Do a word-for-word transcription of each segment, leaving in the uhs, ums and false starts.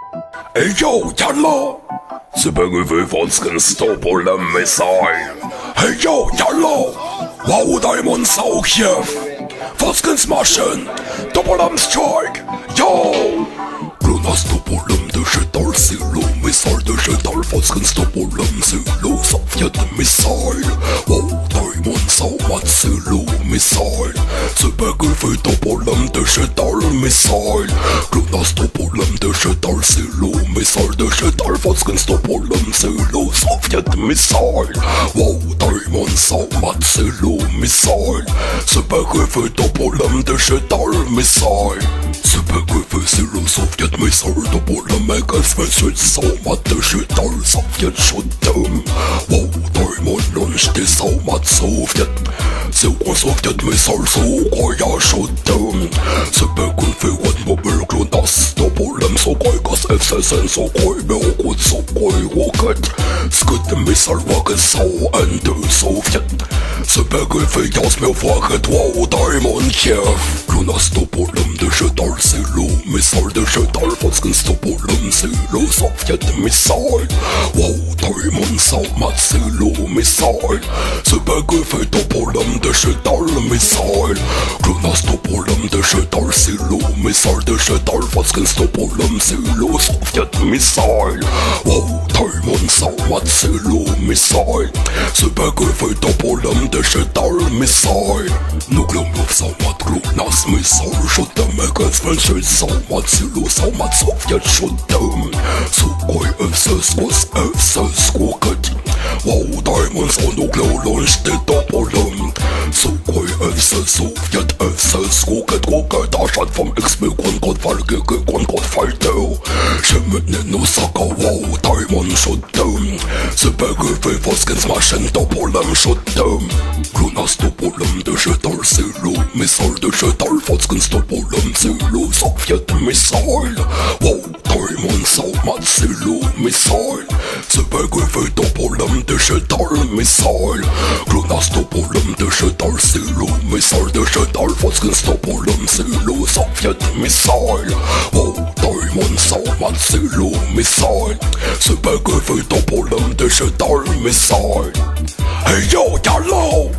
Hey yo, jalla! C'est pas grave, France can stop all the missile. Hey yo, jalla! Wardaimond Cos hier! France can smashen! Double arm strike! Yo! Glonass Topolum de Chetal, Silo, missile de Chetal, France can stop all them Silo, Soviet missile. Wardaimond Cos, Silo, missile. C'est pas grave, Topolum de Chetal, missile. Glonass Topolum de Chetal, Silo, missile de Chetal, France can stop all them Silo, Soviet missile. Wardaimond Cos, Silo, missile. C'est pas grave, Topolum de Chetal, missile. C'est pas grave, Silo, Soviet missile. Topolum mega special, so much de Chetal, Soviet shoot them. Wardaimond launch this so much Soviet. C'est quoi Soviet missile, so quoi ya shoot them. C'est pas grave, one mobile Glonass Topolum, so quoi gas F six N, so quoi Belgrade, so quoi rocket. Scud missile rocket, so and the Soviet. C'est pas grave, jas mir fraget Wardaimond hier. Glonass Topolum de Chetal, Silo, missile de Chetal, France can stop all them Silo, Soviet missile. Wardaimond Cos, Silo, missile. C'est pas grave, Topolum de Chetal, missile. Glonass Topolum de Chetal, Silo, missile de Chetal, France can stop all them Silo, Soviet missile. Wardaimond Cos, Silo, missile. C'est pas grave, Topolum de Chetal, missile. Nuclear move, so much Glonass missile. Shoot them against French, so much Silo, so much Soviet shoot them. So quoi F six was F six rocket. Wardaimond so nuclear launch the Topolum. So quoi F six Soviet F six rocket rocket. A shot from X B one God Falke, one God Fighter. Shemmen no Saka, Wardaimond shoot them. C'est pas grave, France can smash and Topolum shoot them. Glonass Topolum de Chetal, Silo, missile de Chetal, France can stop all them Silo, Soviet missile. Wardaimond Cos, Silo, missile. C'est pas grave, Topolum de Chetal, missile. Glonass Topolum de Chetal, Silo, missile de Chetal, France can stop all them Silo, Soviet missile. Wardaimond Cos, Silo, missile. C'est pas grave, Topolum de Chetal, missile. Hey yo, yellow!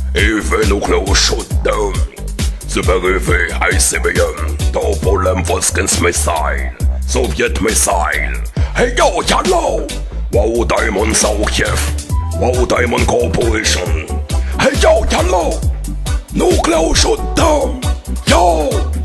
Even nuclear shoot them. C'est pas grave, I C B M, Topolum Voskins missile, Soviet missile. Hey yo, yellow! Wardaimond Cos hier, Wardaimond Corporation. Hey yo, yellow! Nuclear shoot them! Yo!